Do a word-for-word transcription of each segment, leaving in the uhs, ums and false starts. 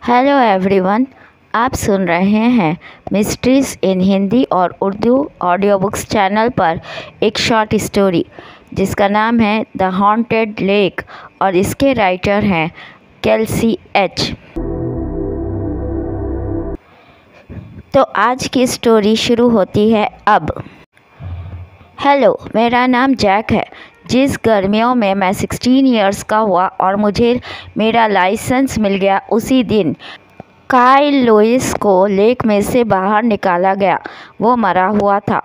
Hello everyone, आप सुन रहे हैं मिस्ट्रीज़ इन हिंदी और उर्दू ऑडियो बुक्स चैनल पर एक शॉर्ट स्टोरी जिसका नाम है द हॉन्टेड लेक और इसके राइटर हैं केल्सी एच। तो आज की स्टोरी शुरू होती है अब। हेलो, मेरा नाम जैक है। जिस गर्मियों में मैं सोलह इयर्स का हुआ और मुझे मेरा लाइसेंस मिल गया, उसी दिन काइल लुइस को लेक में से बाहर निकाला गया। वो मरा हुआ था।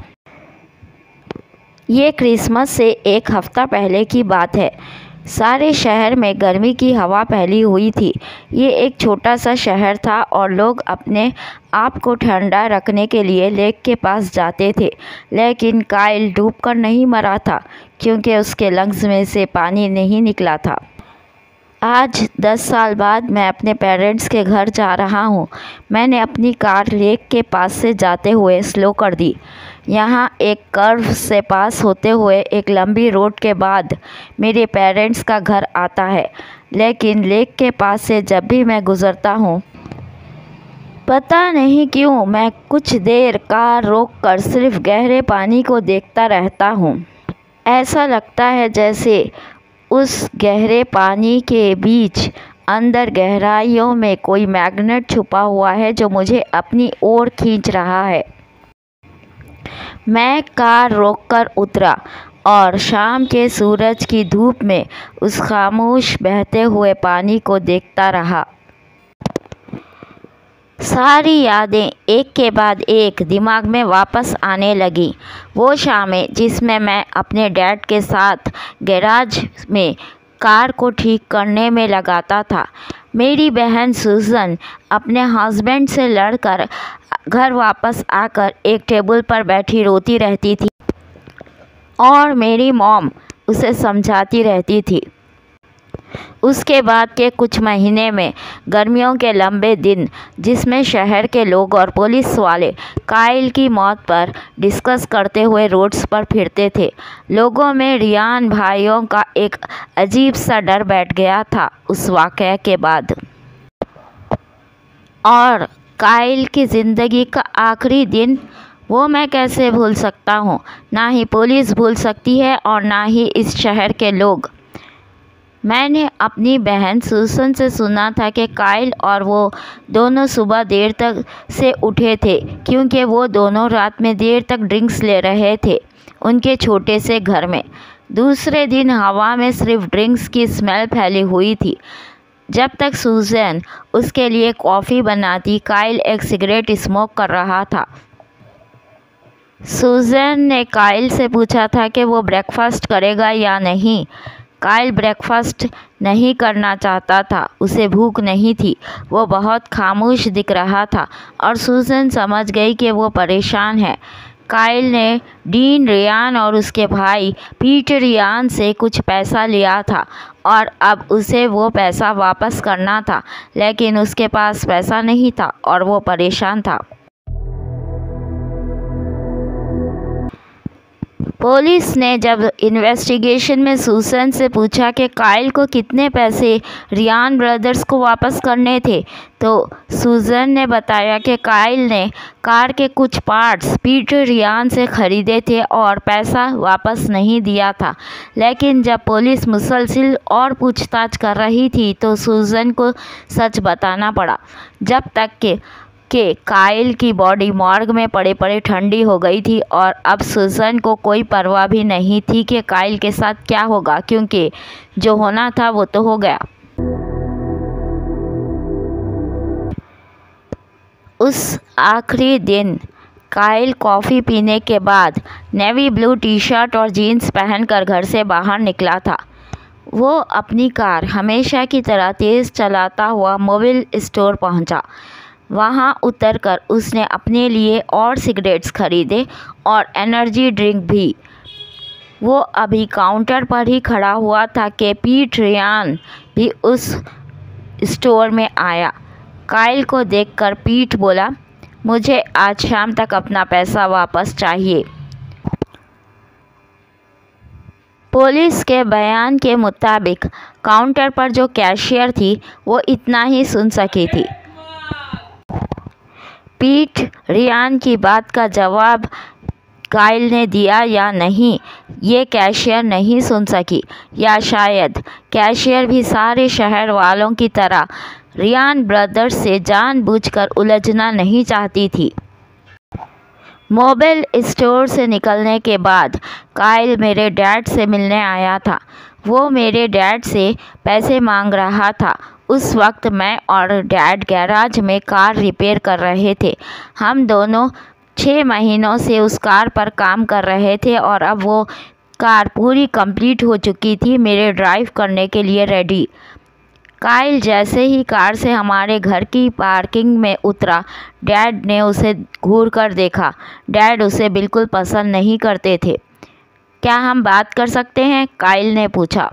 ये क्रिसमस से एक हफ्ता पहले की बात है। सारे शहर में गर्मी की हवा फैली हुई थी। ये एक छोटा सा शहर था और लोग अपने आप को ठंडा रखने के लिए लेक के पास जाते थे। लेकिन काइल डूबकर नहीं मरा था क्योंकि उसके लंग्स में से पानी नहीं निकला था। आज दस साल बाद मैं अपने पेरेंट्स के घर जा रहा हूँ। मैंने अपनी कार लेक के पास से जाते हुए स्लो कर दी। यहाँ एक कर्व से पास होते हुए एक लंबी रोड के बाद मेरे पेरेंट्स का घर आता है। लेकिन लेक के पास से जब भी मैं गुज़रता हूँ, पता नहीं क्यों मैं कुछ देर कार रोककर सिर्फ गहरे पानी को देखता रहता हूँ। ऐसा लगता है जैसे उस गहरे पानी के बीच अंदर गहराइयों में कोई मैग्नेट छुपा हुआ है जो मुझे अपनी ओर खींच रहा है। मैं कार रोककर उतरा और शाम के सूरज की धूप में उस खामोश बहते हुए पानी को देखता रहा। सारी यादें एक के बाद एक दिमाग में वापस आने लगी। वो शामें जिसमें मैं अपने डैड के साथ गैराज में कार को ठीक करने में लगाता था। मेरी बहन सुजन अपने हस्बैंड से लड़कर घर वापस आकर एक टेबल पर बैठी रोती रहती थी और मेरी मॉम उसे समझाती रहती थी। उसके बाद के कुछ महीने में गर्मियों के लंबे दिन जिसमें शहर के लोग और पुलिस वाले काइल की मौत पर डिस्कस करते हुए रोड्स पर फिरते थे। लोगों में रियान भाइयों का एक अजीब सा डर बैठ गया था उस वाक़या के बाद। और काइल की ज़िंदगी का आखिरी दिन, वो मैं कैसे भूल सकता हूँ। ना ही पुलिस भूल सकती है और ना ही इस शहर के लोग। मैंने अपनी बहन सुसन से सुना था कि काइल और वो दोनों सुबह देर तक से उठे थे क्योंकि वो दोनों रात में देर तक ड्रिंक्स ले रहे थे उनके छोटे से घर में। दूसरे दिन हवा में सिर्फ ड्रिंक्स की स्मेल फैली हुई थी। जब तक सुजैन उसके लिए कॉफ़ी बनाती, काइल एक सिगरेट स्मोक कर रहा था। सुजैन ने काइल से पूछा था कि वो ब्रेकफास्ट करेगा या नहीं। काइल ब्रेकफास्ट नहीं करना चाहता था, उसे भूख नहीं थी। वो बहुत खामोश दिख रहा था और सुजन समझ गई कि वो परेशान है। काइल ने डीन रियान और उसके भाई पीटर रियान से कुछ पैसा लिया था और अब उसे वो पैसा वापस करना था, लेकिन उसके पास पैसा नहीं था और वो परेशान था। पुलिस ने जब इन्वेस्टिगेशन में सुसन से पूछा कि काइल को कितने पैसे रियान ब्रदर्स को वापस करने थे, तो सुजन ने बताया कि काइल ने कार के कुछ पार्ट्स पीटर रियान से ख़रीदे थे और पैसा वापस नहीं दिया था। लेकिन जब पुलिस मुसलसिल और पूछताछ कर रही थी तो सुजन को सच बताना पड़ा। जब तक कि कि काइल की बॉडी मॉर्ग में पड़े पड़े ठंडी हो गई थी और अब सुजन को कोई परवाह भी नहीं थी कि काइल के साथ क्या होगा, क्योंकि जो होना था वो तो हो गया। उस आखिरी दिन काइल कॉफ़ी पीने के बाद नेवी ब्लू टी शर्ट और जीन्स पहनकर घर से बाहर निकला था। वो अपनी कार हमेशा की तरह तेज़ चलाता हुआ मोबिल स्टोर पहुंचा। वहां उतरकर उसने अपने लिए और सिगरेट्स खरीदे और एनर्जी ड्रिंक भी। वो अभी काउंटर पर ही खड़ा हुआ था कि पीट रियान भी उस स्टोर में आया। काइल को देखकर पीट बोला, मुझे आज शाम तक अपना पैसा वापस चाहिए। पुलिस के बयान के मुताबिक काउंटर पर जो कैशियर थी वो इतना ही सुन सकी थी। पीट रियान की बात का जवाब काइल ने दिया या नहीं ये कैशियर नहीं सुन सकी, या शायद कैशियर भी सारे शहर वालों की तरह रियान ब्रदर्स से जानबूझकर उलझना नहीं चाहती थी। मोबाइल स्टोर से निकलने के बाद काइल मेरे डैड से मिलने आया था। वो मेरे डैड से पैसे मांग रहा था। उस वक्त मैं और डैड गैराज में कार रिपेयर कर रहे थे। हम दोनों छः महीनों से उस कार पर काम कर रहे थे और अब वो कार पूरी कंप्लीट हो चुकी थी, मेरे ड्राइव करने के लिए रेडी। काइल जैसे ही कार से हमारे घर की पार्किंग में उतरा, डैड ने उसे घूर कर देखा। डैड उसे बिल्कुल पसंद नहीं करते थे। क्या हम बात कर सकते हैं? काइल ने पूछा।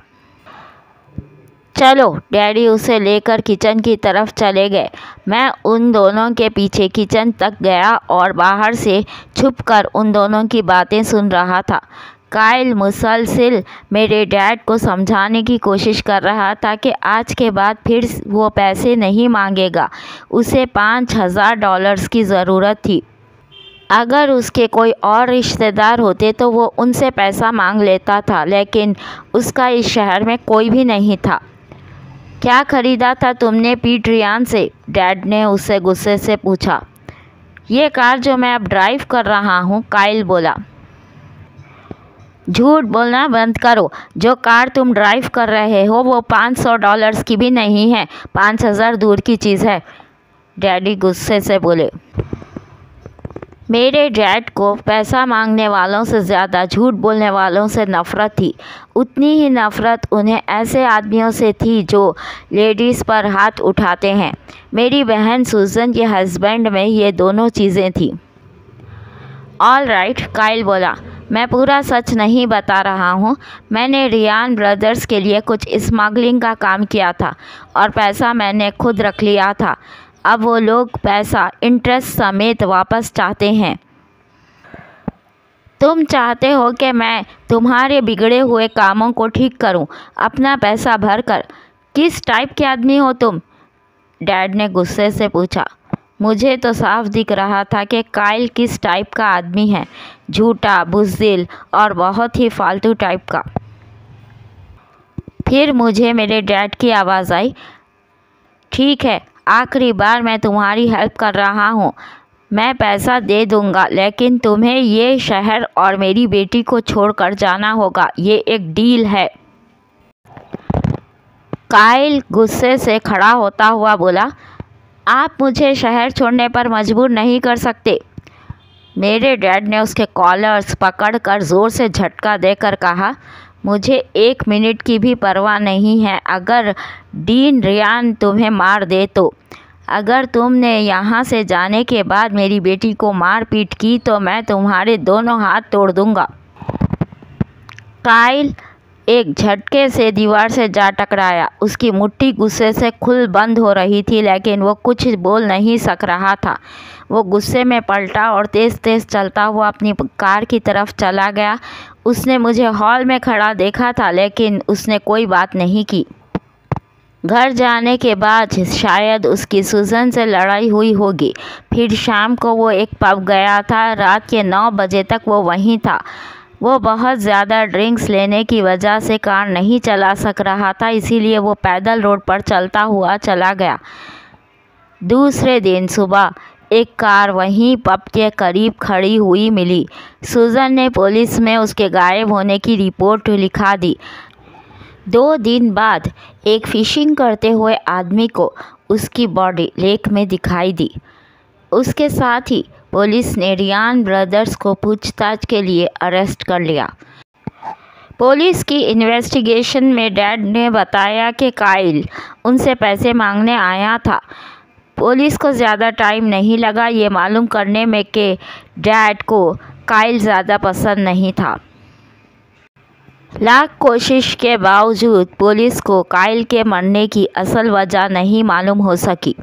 चलो, डैडी उसे लेकर किचन की तरफ चले गए। मैं उन दोनों के पीछे किचन तक गया और बाहर से छुपकर उन दोनों की बातें सुन रहा था। काइल मुसलसल मेरे डैड को समझाने की कोशिश कर रहा था कि आज के बाद फिर वो पैसे नहीं मांगेगा। उसे पाँच हज़ार डॉलर्स की ज़रूरत थी। अगर उसके कोई और रिश्तेदार होते तो वो उनसे पैसा मांग लेता था, लेकिन उसका इस शहर में कोई भी नहीं था। क्या खरीदा था तुमने पीट रियान से? डैड ने उससे गुस्से से पूछा। ये कार जो मैं अब ड्राइव कर रहा हूँ, काइल बोला। झूठ बोलना बंद करो। जो कार तुम ड्राइव कर रहे हो वो पाँच सौ डॉलर्स की भी नहीं है, पाँच हज़ार दूर की चीज़ है, डैडी गुस्से से बोले। मेरे डैड को पैसा मांगने वालों से ज़्यादा झूठ बोलने वालों से नफ़रत थी। उतनी ही नफ़रत उन्हें ऐसे आदमियों से थी जो लेडीज़ पर हाथ उठाते हैं। मेरी बहन सूजन के हस्बैंड में ये दोनों चीज़ें थीं। ऑल राइट, काइल बोला। मैं पूरा सच नहीं बता रहा हूँ। मैंने रियान ब्रदर्स के लिए कुछ स्मगलिंग का काम किया था और पैसा मैंने खुद रख लिया था। अब वो लोग पैसा इंटरेस्ट समेत वापस चाहते हैं। तुम चाहते हो कि मैं तुम्हारे बिगड़े हुए कामों को ठीक करूं, अपना पैसा भर कर। किस टाइप के आदमी हो तुम? डैड ने गुस्से से पूछा। मुझे तो साफ दिख रहा था कि काइल किस टाइप का आदमी है, झूठा, बुज़दिल और बहुत ही फालतू टाइप का। फिर मुझे मेरे डैड की आवाज़ आई। ठीक है, आखिरी बार मैं तुम्हारी हेल्प कर रहा हूँ। मैं पैसा दे दूँगा, लेकिन तुम्हें ये शहर और मेरी बेटी को छोड़कर जाना होगा। ये एक डील है। काइल गुस्से से खड़ा होता हुआ बोला, आप मुझे शहर छोड़ने पर मजबूर नहीं कर सकते। मेरे डैड ने उसके कॉलर्स पकड़कर ज़ोर से झटका देकर कहा, मुझे एक मिनट की भी परवाह नहीं है अगर डीन रियान तुम्हें मार दे तो। अगर तुमने यहाँ से जाने के बाद मेरी बेटी को मार पीट की तो मैं तुम्हारे दोनों हाथ तोड़ दूँगा। काइल एक झटके से दीवार से जा टकराया। उसकी मुट्ठी गुस्से से खुल बंद हो रही थी, लेकिन वो कुछ बोल नहीं सक रहा था। वो गुस्से में पलटा और तेज़ तेज़ चलता हुआ अपनी कार की तरफ चला गया। उसने मुझे हॉल में खड़ा देखा था, लेकिन उसने कोई बात नहीं की। घर जाने के बाद शायद उसकी सूजन से लड़ाई हुई होगी। फिर शाम को वो एक पब गया था। रात के नौ बजे तक वो वहीं था। वो बहुत ज़्यादा ड्रिंक्स लेने की वजह से कार नहीं चला सक रहा था, इसीलिए वो पैदल रोड पर चलता हुआ चला गया। दूसरे दिन सुबह एक कार वहीं पब के करीब खड़ी हुई मिली। सूजन ने पुलिस में उसके गायब होने की रिपोर्ट लिखा दी। दो दिन बाद एक फिशिंग करते हुए आदमी को उसकी बॉडी लेक में दिखाई दी। उसके साथ ही पुलिस ने रियान ब्रदर्स को पूछताछ के लिए अरेस्ट कर लिया। पुलिस की इन्वेस्टिगेशन में डैड ने बताया कि काइल उनसे पैसे मांगने आया था। पुलिस को ज़्यादा टाइम नहीं लगा ये मालूम करने में कि डैड को काइल ज़्यादा पसंद नहीं था। लाख कोशिश के बावजूद पुलिस को काइल के मरने की असल वजह नहीं मालूम हो सकी।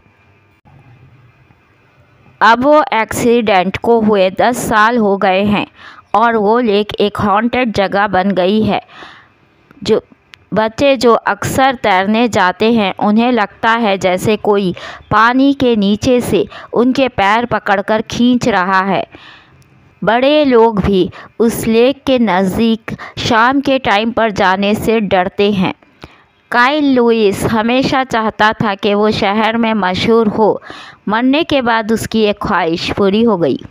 अब वो एक्सीडेंट को हुए दस साल हो गए हैं और वो लेक एक हॉन्टेड जगह बन गई है। जो बच्चे जो अक्सर तैरने जाते हैं उन्हें लगता है जैसे कोई पानी के नीचे से उनके पैर पकड़कर खींच रहा है। बड़े लोग भी उस लेक के नज़दीक शाम के टाइम पर जाने से डरते हैं। काइल लुइस हमेशा चाहता था कि वो शहर में मशहूर हो। मरने के बाद उसकी एक ख्वाहिश पूरी हो गई।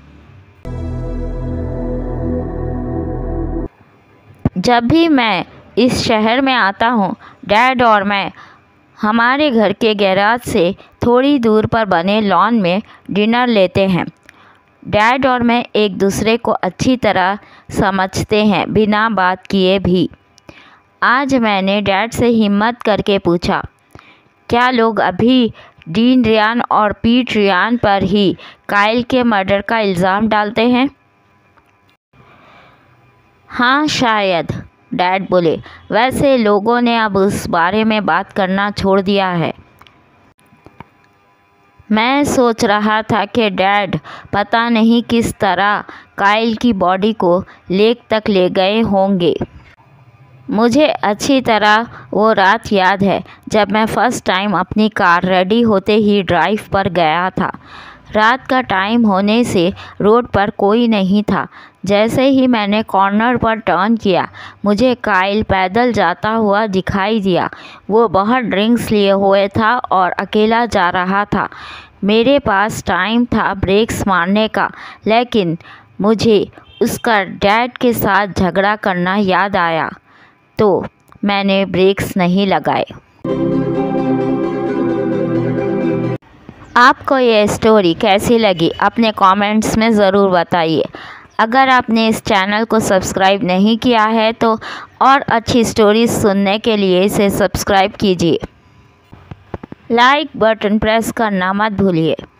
जब भी मैं इस शहर में आता हूँ, डैड और मैं हमारे घर के गैराज से थोड़ी दूर पर बने लॉन में डिनर लेते हैं। डैड और मैं एक दूसरे को अच्छी तरह समझते हैं, बिना बात किए भी। आज मैंने डैड से हिम्मत करके पूछा, क्या लोग अभी डीन रियान और पीट रियान पर ही काइल के मर्डर का इल्ज़ाम डालते हैं? हाँ शायद, डैड बोले। वैसे लोगों ने अब उस बारे में बात करना छोड़ दिया है। मैं सोच रहा था कि डैड पता नहीं किस तरह काइल की बॉडी को लेक तक ले गए होंगे। मुझे अच्छी तरह वो रात याद है जब मैं फ़र्स्ट टाइम अपनी कार रेडी होते ही ड्राइव पर गया था। रात का टाइम होने से रोड पर कोई नहीं था। जैसे ही मैंने कॉर्नर पर टर्न किया, मुझे काइल पैदल जाता हुआ दिखाई दिया। वो बहुत ड्रिंक्स लिए हुए था और अकेला जा रहा था। मेरे पास टाइम था ब्रेक्स मारने का, लेकिन मुझे उसका डैड के साथ झगड़ा करना याद आया, तो मैंने ब्रेक्स नहीं लगाए। आपको ये स्टोरी कैसी लगी अपने कमेंट्स में ज़रूर बताइए। अगर आपने इस चैनल को सब्सक्राइब नहीं किया है तो और अच्छी स्टोरीज सुनने के लिए इसे सब्सक्राइब कीजिए। लाइक बटन प्रेस करना मत भूलिए।